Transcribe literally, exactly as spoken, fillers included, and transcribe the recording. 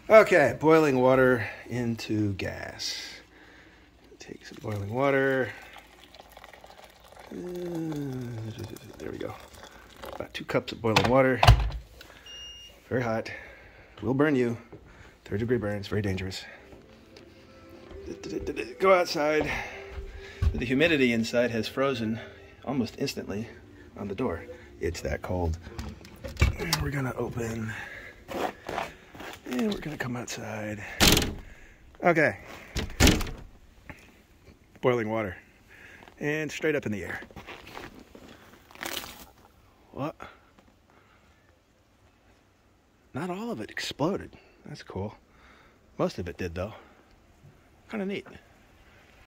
Okay, boiling water into gas. Take some boiling water. Uh, there we go. About two cups of boiling water. Very hot. Will burn you. Third degree burns, very dangerous. Go outside. The humidity inside has frozen almost instantly on the door. It's that cold. And we're gonna open. And we're gonna come outside. Okay. Boiling water. And straight up in the air. What? Not all of it exploded. That's cool. Most of it did, though. Kind of neat.